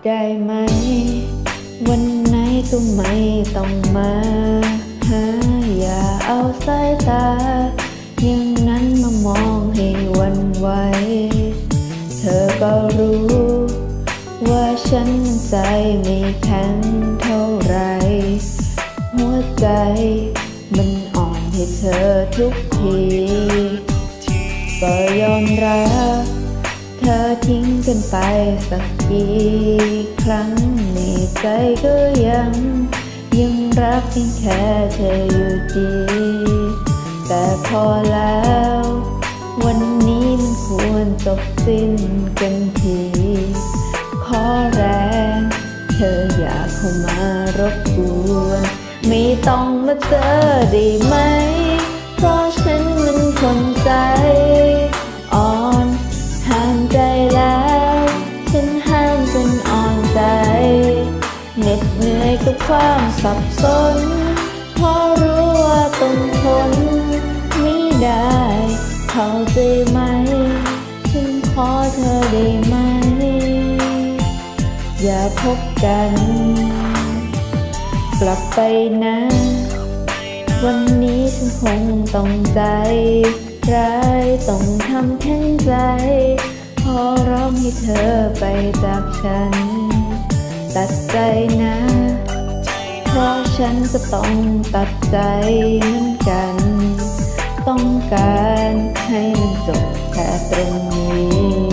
ได้ไหมวันไหนก็ไม่ต้องมาหาอย่าเอาสายตาอย่างนั้นมามองให้หวั่นไหวเธอก็รู้ว่าฉันใจไม่แข็งเท่าไรหัวใจมันอ่อนให้เธอทุกทีก็ยอมรับเธอทิ้งกันไปสักกี่ครั้งในใจก็ยังรักเพียงแค่เธออยู่ดีแต่พอแล้ววันนี้มันควรจบสิ้นกันทีขอแรงเธออย่าเข้ามารบกวนไม่ต้องมาเจอได้ไหมเพราะฉันมันคนใจอ่อนห้ามใจแล้วฉันห้ามจนอ่อนใจเหน็ดเหนื่อยกับความสับสนเพราะรู้ว่าต้องทนไม่ได้เข้าใจไหมฉันขอเธอได้ไหมอย่าพบกันกลับไปนะวันนี้ฉันคงต้องใจร้ายต้องทำแข็งใจขอร้องให้เธอไปจากฉันตัดใจนะเพราะฉันก็ต้องตัดใจเหมือนกันต้องการให้มันจบแค่ตรงนี้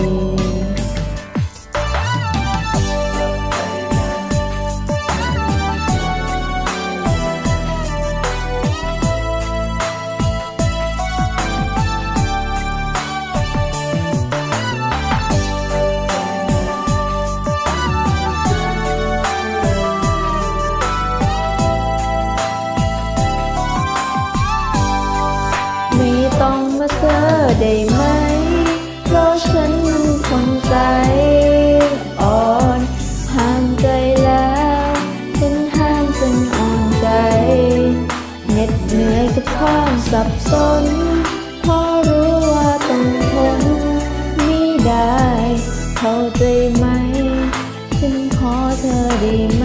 ไม่ต้องมาเจอได้ไหมเพราะฉันมันคนใจอ่อนห้ามใจแล้วฉันห้ามจนอ่อนใจเหน็ดเหนื่อยกับความสับสนเพราะรู้ว่าต้องทนไม่ได้เข้าใจไหมฉันขอเธอได้ไหม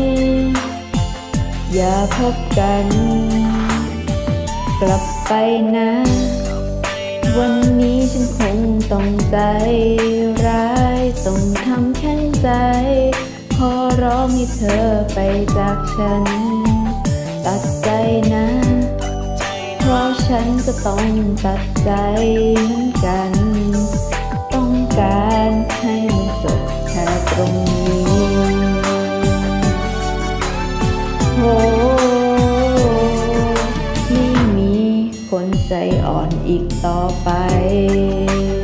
อย่าพบกันกลับไปนะวันนี้ฉันคงต้องใจร้ายต้องทำแข็งใจขอร้องให้เธอไปจากฉันตัดใจนะเพราะฉันก็ต้องตัดใจเหมือนกันต้องการให้มันจบแค่ตรงนี้โอ้คนใจอ่อนอีกต่อไป